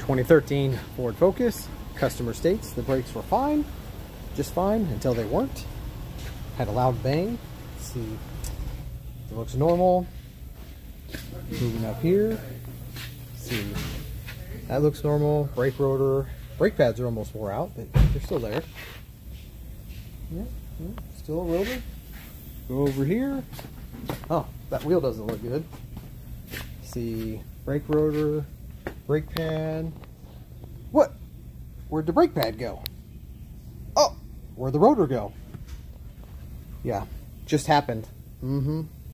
2013 Ford Focus. Customer states the brakes were fine, just fine until they weren't. Had a loud bang. Let's see, it looks normal. Moving up here, let's see, that looks normal. Brake rotor, brake pads are almost wore out, but they're still there. Yeah, still a rotor. Go over here. Oh, that wheel doesn't look good. See, brake rotor, brake pad. What? Where'd the brake pad go? Oh, where'd the rotor go? Yeah, just happened.